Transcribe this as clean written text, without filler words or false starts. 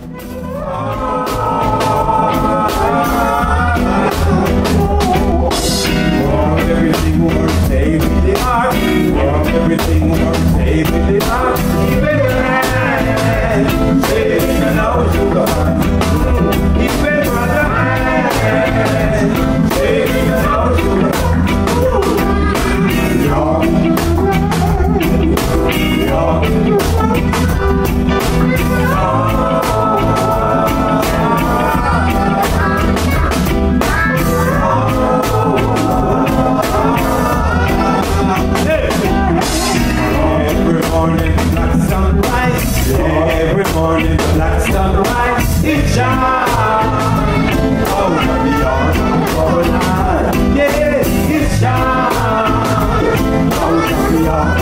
Everything more safe in the heart. Everything more safe in the heart. Keep it in hand. Say it now to God. Keep it in hand. Say it now to God. Every morning, black sunrise, it shines out of the arms of the night. Yeah, it shines out of the arms.